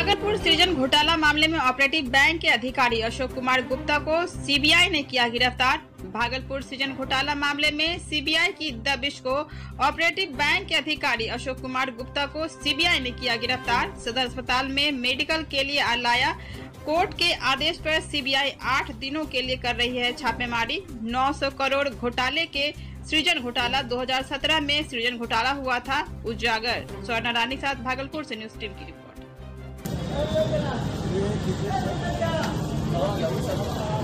भागलपुर सृजन घोटाला मामले में ऑपरेटिव बैंक के अधिकारी अशोक कुमार गुप्ता को सीबीआई ने किया गिरफ्तार। भागलपुर सृजन घोटाला मामले में सीबीआई की दबिश को ऑपरेटिव बैंक के अधिकारी अशोक कुमार गुप्ता को सीबीआई ने किया गिरफ्तार। सदर अस्पताल में मेडिकल के लिए लाया। कोर्ट के आदेश पर सीबीआई 8 दिनों के लिए कर रही है छापेमारी। 900 करोड़ घोटाले के सृजन घोटाला 2017 में सृजन घोटाला हुआ था उजागर। स्वर्ण रानी के साथ भागलपुर से न्यूज टीम की रिपोर्ट।